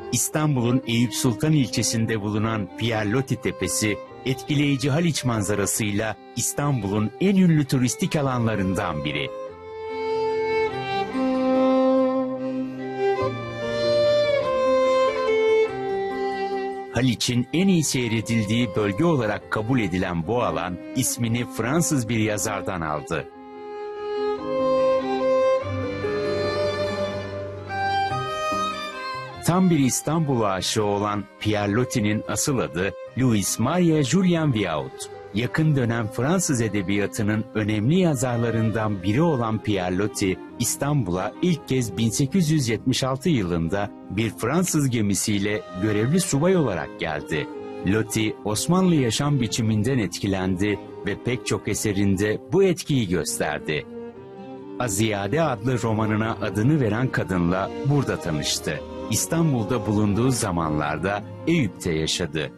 İstanbul'un Eyüp Sultan ilçesinde bulunan Pierre-Loti Tepesi, etkileyici Haliç manzarasıyla İstanbul'un en ünlü turistik alanlarından biri. Haliç'in en iyi seyredildiği bölge olarak kabul edilen bu alan, ismini Fransız bir yazardan aldı. Tam bir İstanbul aşığı olan Pierre-Loti'nin asıl adı Louis Maria Julien Viaud. Yakın dönem Fransız edebiyatının önemli yazarlarından biri olan Pierre-Loti, İstanbul'a ilk kez 1876 yılında bir Fransız gemisiyle görevli subay olarak geldi. Loti, Osmanlı yaşam biçiminden etkilendi ve pek çok eserinde bu etkiyi gösterdi. Aziyade adlı romanına adını veren kadınla burada tanıştı. İstanbul'da bulunduğu zamanlarda Eyüp'te yaşadı.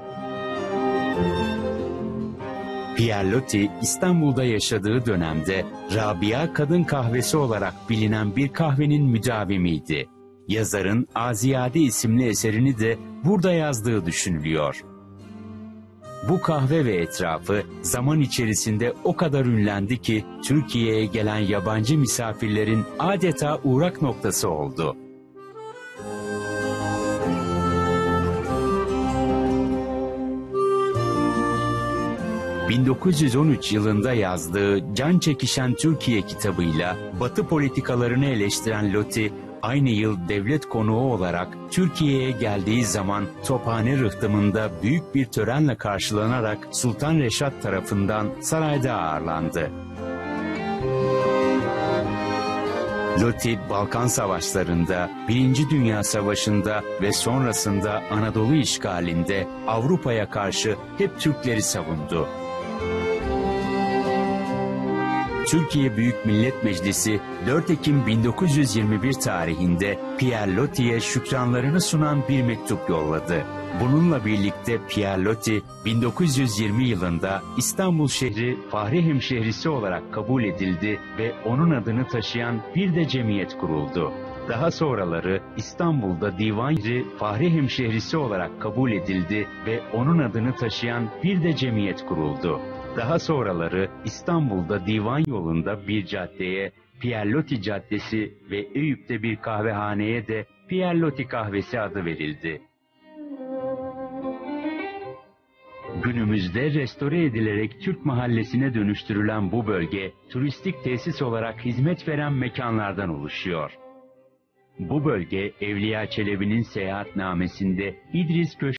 Pierre-Loti, İstanbul'da yaşadığı dönemde Rabia Kadın Kahvesi olarak bilinen bir kahvenin müdavimiydi. Yazarın Aziyade isimli eserini de burada yazdığı düşünülüyor. Bu kahve ve etrafı zaman içerisinde o kadar ünlendi ki Türkiye'ye gelen yabancı misafirlerin adeta uğrak noktası oldu. ...1913 yılında yazdığı Can Çekişen Türkiye kitabıyla Batı politikalarını eleştiren Loti, aynı yıl devlet konuğu olarak Türkiye'ye geldiği zaman Tophane Rıhtımı'nda büyük bir törenle karşılanarak Sultan Reşat tarafından sarayda ağırlandı. Loti, Balkan Savaşları'nda, Birinci Dünya Savaşı'nda ve sonrasında Anadolu işgalinde Avrupa'ya karşı hep Türkleri savundu. Türkiye Büyük Millet Meclisi 4 Ekim 1921 tarihinde Pierre-Loti'ye şükranlarını sunan bir mektup yolladı. Bununla birlikte Pierre-Loti 1920 yılında İstanbul şehri Fahri Hemşehrisi olarak kabul edildi ve onun adını taşıyan bir de cemiyet kuruldu. Daha sonraları İstanbul'da Divan Fahri Hemşehrisi olarak kabul edildi ve onun adını taşıyan bir de cemiyet kuruldu. Daha sonraları İstanbul'da Divan yolunda bir caddeye Pierre-Loti Caddesi ve Eyüp'te bir kahvehaneye de Pierre-Loti Kahvesi adı verildi. Günümüzde restore edilerek Türk mahallesine dönüştürülen bu bölge, turistik tesis olarak hizmet veren mekanlardan oluşuyor. Bu bölge, Evliya Çelebi'nin seyahatnamesinde İdris Köşkü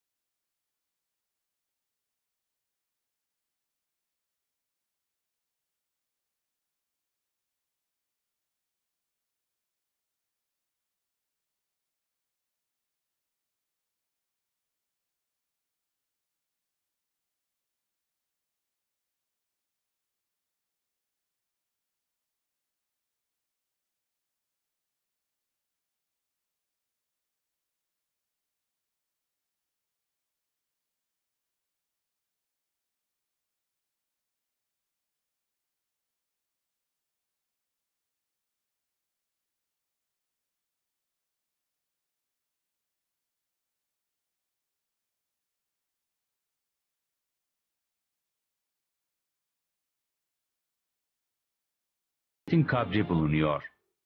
kabri bulunuyor.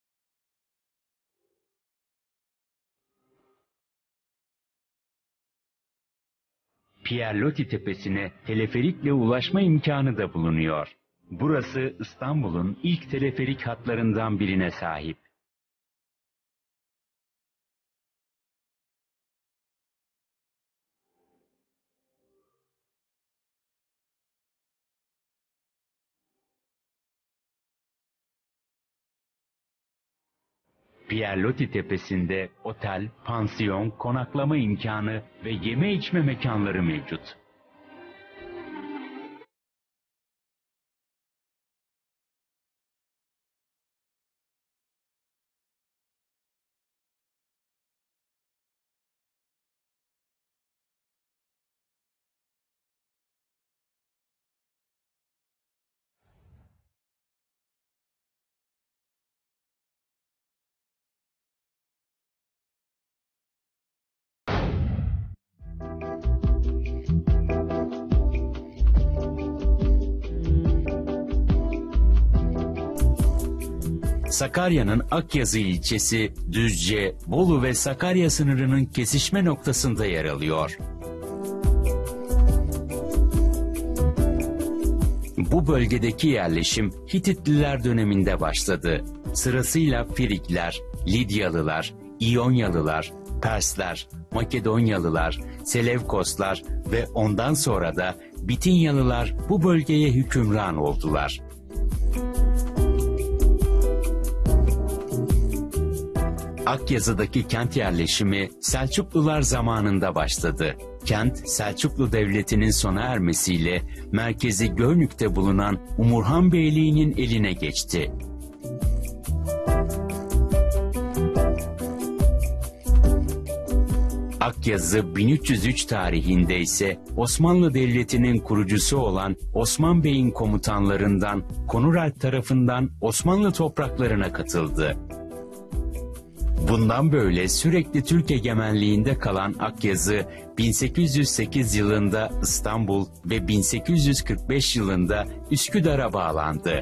Pierre-Loti Tepesi'ne teleferikle ulaşma imkanı da bulunuyor. Burası İstanbul'un ilk teleferik hatlarından birine sahip. Pierre-Loti Tepesi'nde otel, pansiyon, konaklama imkanı ve yeme içme mekanları mevcut. Sakarya'nın Akyazı ilçesi, Düzce, Bolu ve Sakarya sınırının kesişme noktasında yer alıyor. Bu bölgedeki yerleşim Hititliler döneminde başladı. Sırasıyla Frikler, Lidyalılar, İyonyalılar, Persler, Makedonyalılar, Selevkoslar ve ondan sonra da Bitinyalılar bu bölgeye hükümran oldular. Akyazı'daki kent yerleşimi Selçuklular zamanında başladı. Kent, Selçuklu Devleti'nin sona ermesiyle merkezi Gölnük'te bulunan Umurhan Beyliği'nin eline geçti. Akyazı 1303 tarihinde ise Osmanlı Devleti'nin kurucusu olan Osman Bey'in komutanlarından Konuralp tarafından Osmanlı topraklarına katıldı. Bundan böyle sürekli Türk egemenliğinde kalan Akyazı, 1808 yılında İstanbul ve 1845 yılında Üsküdar'a bağlandı.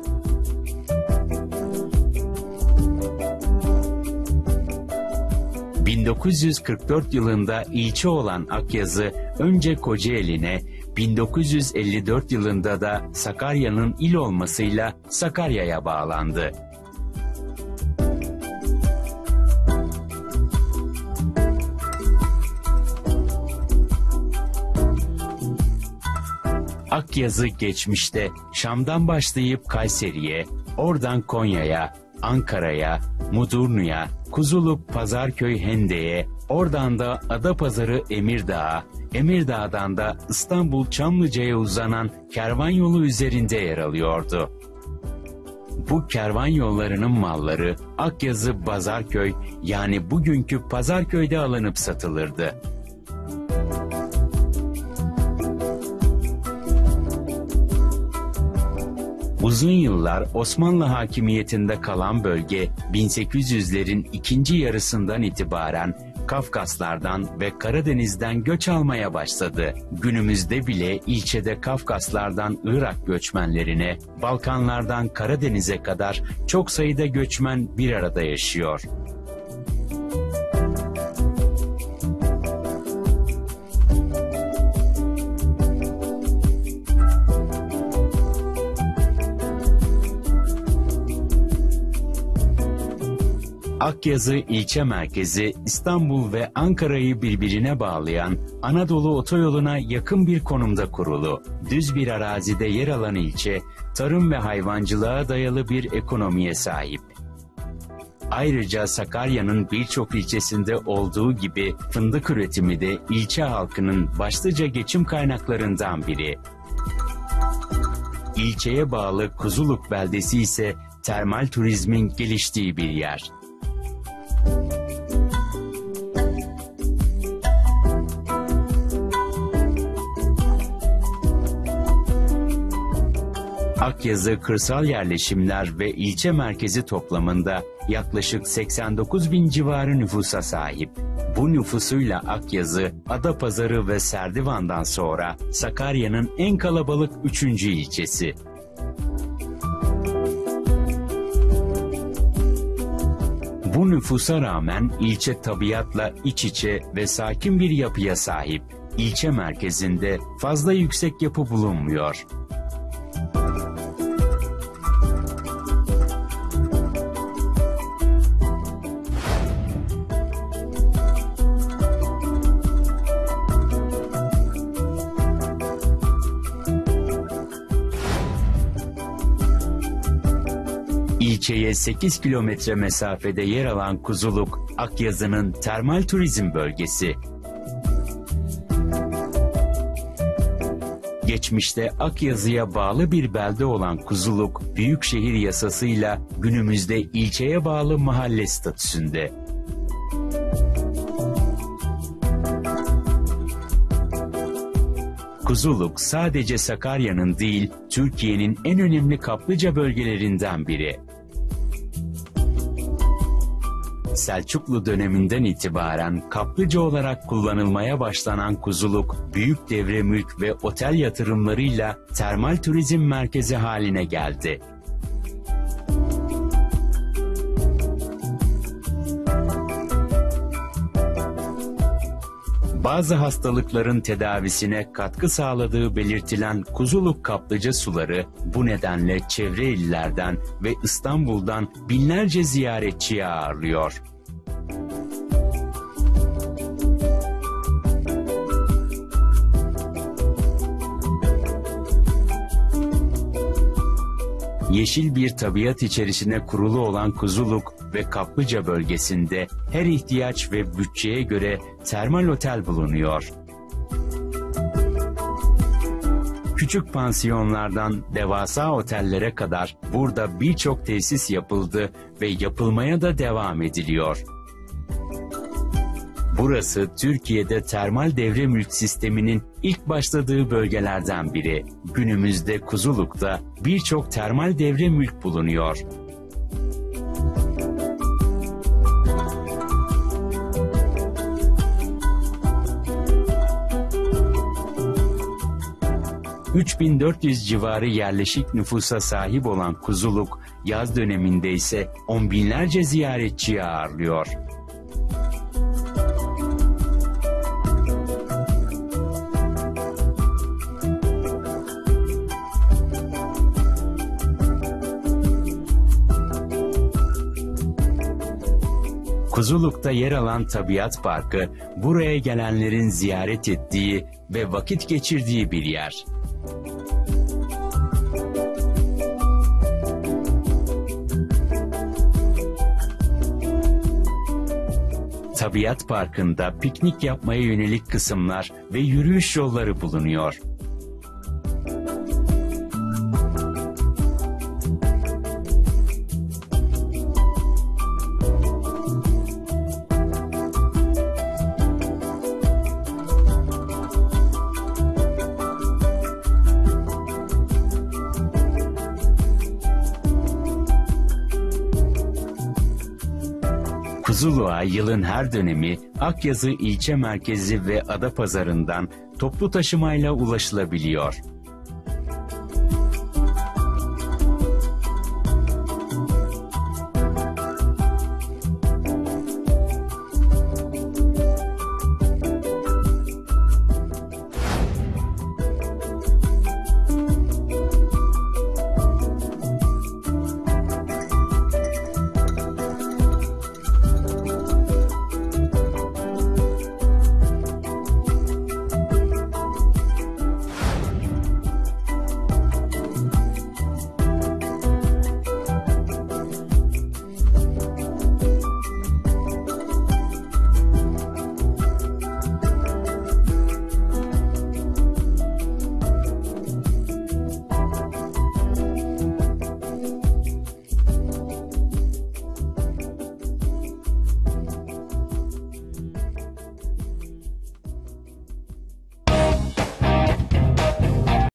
...1944 yılında ilçe olan Akyazı, önce Kocaeli'ne, 1954 yılında da Sakarya'nın il olmasıyla Sakarya'ya bağlandı. Akyazı geçmişte Şam'dan başlayıp Kayseri'ye, oradan Konya'ya, Ankara'ya, Mudurnu'ya, Kuzuluk, Pazarköy, Hende'ye, oradan da Adapazarı, Emirdağ'a, Emirdağ'dan da İstanbul, Çamlıca'ya uzanan kervan yolu üzerinde yer alıyordu. Bu kervan yollarının malları Akyazı, Pazarköy yani bugünkü Pazarköy'de alınıp satılırdı. Uzun yıllar Osmanlı hakimiyetinde kalan bölge 1800'lerin ikinci yarısından itibaren Kafkaslardan ve Karadeniz'den göç almaya başladı. Günümüzde bile ilçede Kafkaslardan Irak göçmenlerine, Balkanlardan Karadeniz'e kadar çok sayıda göçmen bir arada yaşıyor. Akyazı ilçe merkezi İstanbul ve Ankara'yı birbirine bağlayan Anadolu Otoyolu'na yakın bir konumda kurulu. Düz bir arazide yer alan ilçe, tarım ve hayvancılığa dayalı bir ekonomiye sahip. Ayrıca Sakarya'nın birçok ilçesinde olduğu gibi fındık üretimi de ilçe halkının başlıca geçim kaynaklarından biri. İlçeye bağlı Kuzuluk beldesi ise termal turizmin geliştiği bir yer. Akyazı kırsal yerleşimler ve ilçe merkezi toplamında yaklaşık 89 bin civarı nüfusa sahip. Bu nüfusuyla Akyazı, Adapazarı ve Serdivan'dan sonra Sakarya'nın en kalabalık 3. ilçesi. Bu nüfusa rağmen ilçe tabiatla iç içe ve sakin bir yapıya sahip. İlçe merkezinde fazla yüksek yapı bulunmuyor. İlçeye 8 kilometre mesafede yer alan Kuzuluk, Akyazı'nın termal turizm bölgesi. Geçmişte Akyazı'ya bağlı bir belde olan Kuzuluk, büyükşehir yasasıyla günümüzde ilçeye bağlı mahalle statüsünde. Kuzuluk sadece Sakarya'nın değil, Türkiye'nin en önemli kaplıca bölgelerinden biri. Selçuklu döneminden itibaren kaplıca olarak kullanılmaya başlanan Kuzuluk, büyük devremülk ve otel yatırımlarıyla termal turizm merkezi haline geldi. Bazı hastalıkların tedavisine katkı sağladığı belirtilen Kuzuluk kaplıca suları bu nedenle çevre illerden ve İstanbul'dan binlerce ziyaretçiyi ağırlıyor. Yeşil bir tabiat içerisine kurulu olan Kuzuluk ve Kaplıca bölgesinde her ihtiyaç ve bütçeye göre termal otel bulunuyor. Küçük pansiyonlardan devasa otellere kadar burada birçok tesis yapıldı ve yapılmaya da devam ediliyor. Burası Türkiye'de termal devremülk sisteminin ilk başladığı bölgelerden biri. Günümüzde Kuzuluk'ta birçok termal devremülk bulunuyor. ...3400 civarı yerleşik nüfusa sahip olan Kuzuluk, yaz döneminde ise on binlerce ziyaretçiyi ağırlıyor. Kuzuluk'ta yer alan Tabiat Parkı, buraya gelenlerin ziyaret ettiği ve vakit geçirdiği bir yer. Tabiat Parkı'nda piknik yapmaya yönelik kısımlar ve yürüyüş yolları bulunuyor. Kuzuluk'a yılın her dönemi Akyazı ilçe merkezi ve Adapazarı'ndan toplu taşımayla ulaşılabiliyor.